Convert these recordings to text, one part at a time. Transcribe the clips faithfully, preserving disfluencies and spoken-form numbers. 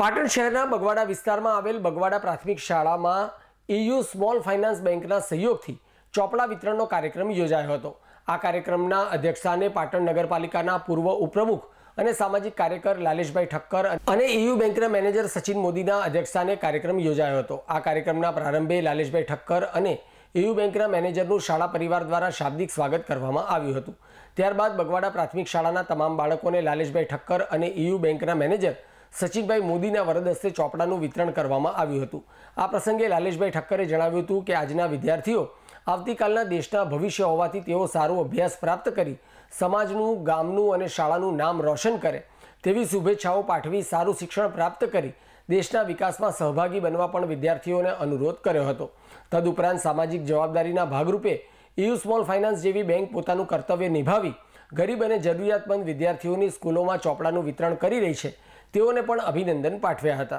પાટણ શહેરના બગવાડા વિસ્તારમાં આવેલ બગવાડા પ્રાથમિક શાળામાં ઈયુ સ્મોલ ફાઇનાન્સ બેંકના સહયોગથી ચોપડા વિતરણનો કાર્યક્રમ યોજાયો હતો। આ કાર્યક્રમના અધ્યક્ષસ્થાને પાટણ નગરપાલિકાના પૂર્વ ઉપપ્રમુખ અને સામાજિક કાર્યકર લાલેશભાઈ ઠક્કર અને ઈયુ બેંકના મેનેજર સચિન મોદીના અધ્યક્ષસ્થાને કાર્યક્રમ યોજાયો હતો। આ કાર્યક્રમના પ્રારંભે લાલેશભાઈ ઠક્કર અને ઈયુ બેંકના મેનેજરનું શાળા પરિવાર દ્વારા શાબ્દિક સ્વાગત કરવામાં આવ્યું હતું। ત્યારબાદ બગવાડા પ્રાથમિક શાળાના તમામ બાળકોને લાલેશભાઈ ઠક્કર અને ઈયુ બેંકના મેનેજર સચિનભાઈ મોદીના વરદ હસ્તે ચોપડાનું વિતરણ કરવામાં આવ્યું હતું। આ પ્રસંગે લાલેશભાઈ ઠક્કરે જણાવ્યું હતું કે આજના વિદ્યાર્થીઓ આવતીકાલના દેશના ભવિષ્ય હોવાથી તેઓ સારો અભ્યાસ પ્રાપ્ત કરી સમાજનું, ગામનું અને શાળાનું નામ રોશન કરે તેવી શુભેચ્છાઓ પાઠવી સારું શિક્ષણ પ્રાપ્ત કરી દેશના વિકાસમાં સહભાગી બનવા પણ વિદ્યાર્થીઓને અનુરોધ કર્યો હતો। તદુપરાંત સામાજિક જવાબદારીના ભાગરૂપે ઈયુ સ્મોલ ફાઇનાન્સ જેવી બેંક પોતાનું કર્તવ્ય નિભાવી ગરીબ અને જરૂરિયાતમંદ વિદ્યાર્થીઓની સ્કૂલોમાં ચોપડાનું વિતરણ કરી રહી છે તેઓને પણ અભિનંદન પાઠવ્યા હતા।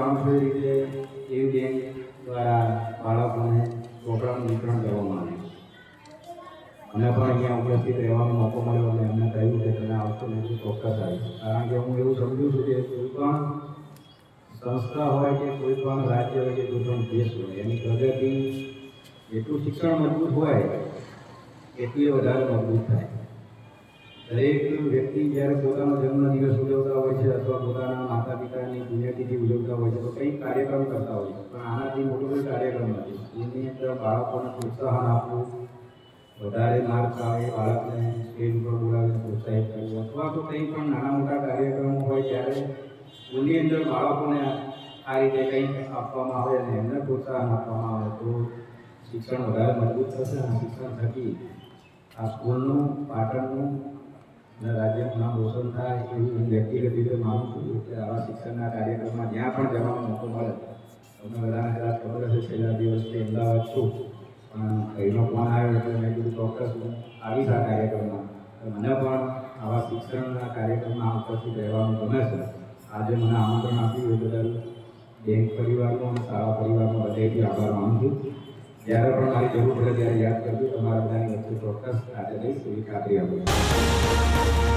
ચોપડાનું વિતરણ કરવામાં આવ્યું અને પણ અહીંયા ઉપસ્થિત રહેવાનો મોકો મળ્યો અને એમને કહ્યું કે તમે આવશો ને એટલું ચોક્કસ આવીશ, કારણ કે હું એવું સમજુ છું કે કોઈ પણ સંસ્થા હોય કે કોઈ પણ રાજ્ય હોય કે કોઈ પણ દેશ હોય એની પ્રગતિ એટલું શિક્ષણ મજબૂત હોય એટલી વધારે મજબૂત થાય। દરેક વ્યક્તિ જ્યારે પોતાનો જન્મદિવસ ઉજવતા હોય છે અથવા પોતાના માતા પિતાની પુણ્યતિથિ ઉજવતા હોય છે તો કંઈક કાર્યક્રમ કરતા હોય છે, પણ આનાથી મોટો કોઈ કાર્યક્રમ નથી। એની અંદર બાળકોને પ્રોત્સાહન આપવું, વધારે માર્ક આવે બાળકને સ્ટેજ ઉપર બોલાવીને પ્રોત્સાહિત કરવું અથવા તો કંઈ પણ નાના મોટા કાર્યક્રમો હોય ત્યારે સ્કૂલની અંદર બાળકોને આ રીતે કંઈક આપવામાં આવે અને એમને પ્રોત્સાહન આપવામાં આવે તો શિક્ષણ વધારે મજબૂત થશે અને શિક્ષણ થકી આ સ્કૂલનું, પાટણનું અને રાજ્યનું નામ રોશન થાય એવું હું વ્યક્તિગત રીતે માનું છું। કે આવા શિક્ષણના કાર્યક્રમમાં જ્યાં પણ જવાનો મોકો મળે, તમને બધાને કદાચ ખબર હશે છેલ્લા દિવસથી અમદાવાદ છું પણ ભાઈનો ફોન આવ્યો એટલે મેં કીધું ચોક્કસ હું આવીશ આ કાર્યક્રમમાં। મને પણ આવા શિક્ષણના કાર્યક્રમમાં ઉપસ્થિત રહેવાનું ગમે છે। આજે મને આમંત્રણ આપ્યું એ બદલ બેંક પરિવારનો અને શાળા પરિવારનો હૃદયથી આભાર માનું છું। જ્યારે પણ મારી જરૂર પડે ત્યારે યાદ કરજો, તમારા બધાની વચ્ચે ચોક્કસ આજે રહીશ એવી ખાતરી આપું છું।